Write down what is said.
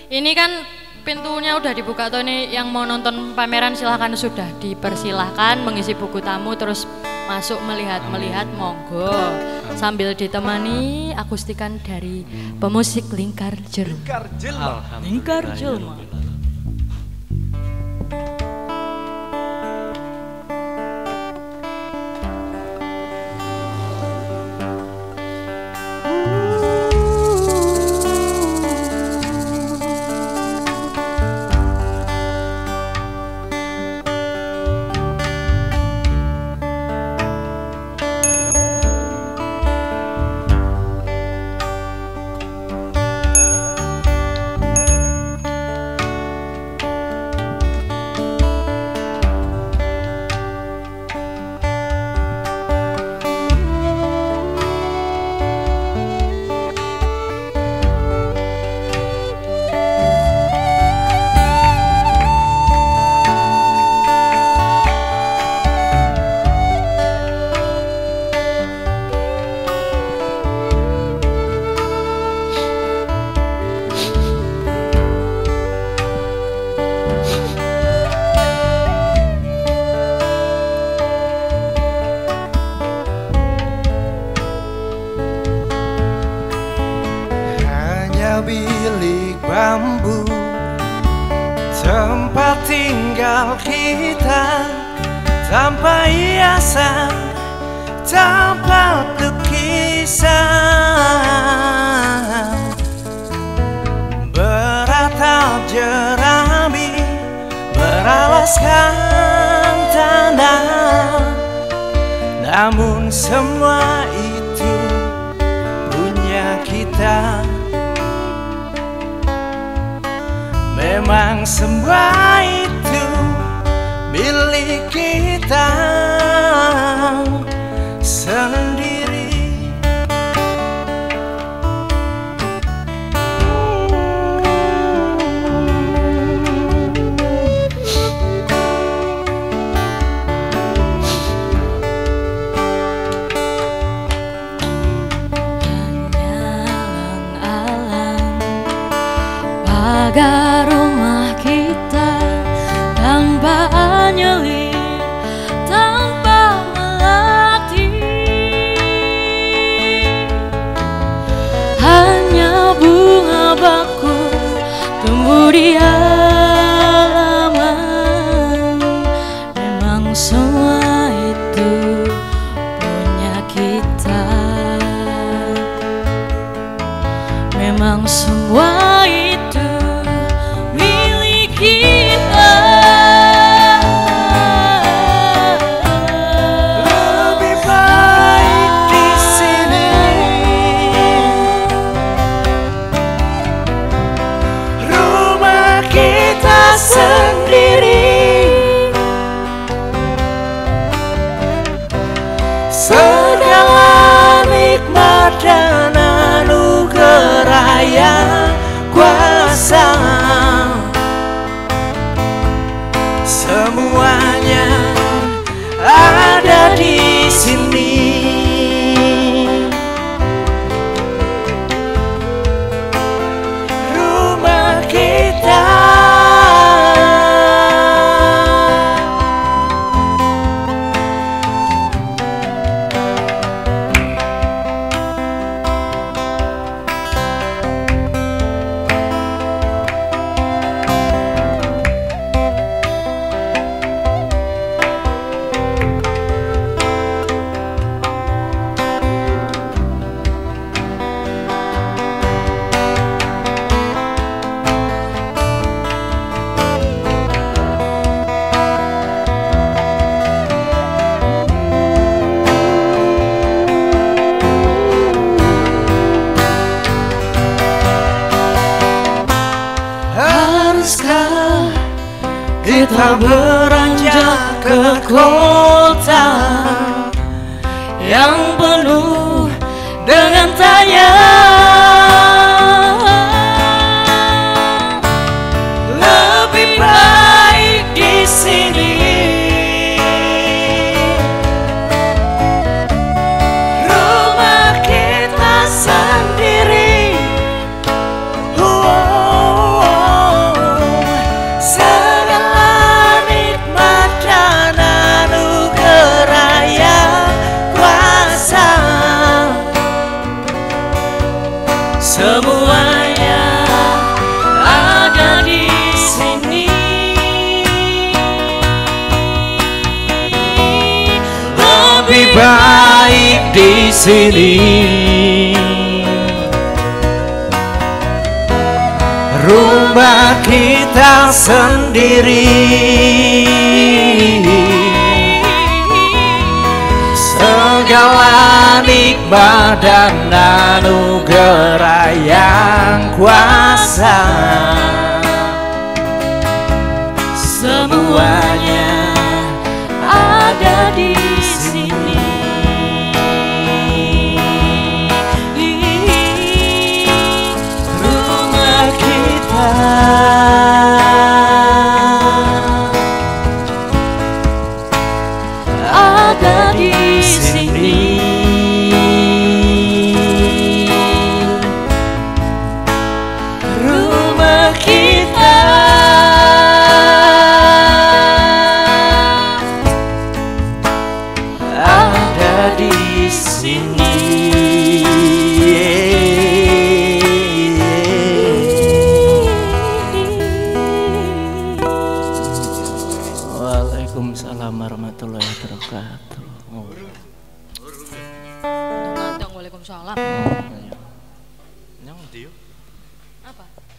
Ini kan pintunya udah dibuka tuh, ini yang mau nonton pameran silahkan, sudah dipersilahkan mengisi buku tamu terus masuk melihat-melihat, monggo sambil ditemani akustikan dari pemusik Lingkar Jelma. Lingkar Jelma. Bilik bambu tempat tinggal kita, tanpa hiasan, tanpa lukisan, beratap jerami beralaskan tanah. Namun semua itu punya kita. Memang semua itu milik kita sendiri. Pagar rumah kita tanpa nyeli, tanpa melatih, hanya bunga baku tumbuh di halaman. Memang semua itu punya kita. Memang semua itu kita. Lebih baik di sini, rumah kita sendiri, segala nikmat dan anugerah yang kuasa, semuanya ada di sini. Rumah kita. Haruskah kita beranjak ke kota yang penuh dengan tanya? Lebih baik di sini, rumah kita sendiri. Oh, oh, oh. baik di sini. Rumah kita sendiri, segala nikmat dan anugerah yang kuasa, semuanya ada di sini. Rumah kita ada di sini. Rumah kita ada di sini. Waalaikumsalam warahmatullahi wabarakatuh. Waalaikumsalam. Yang dia Apa?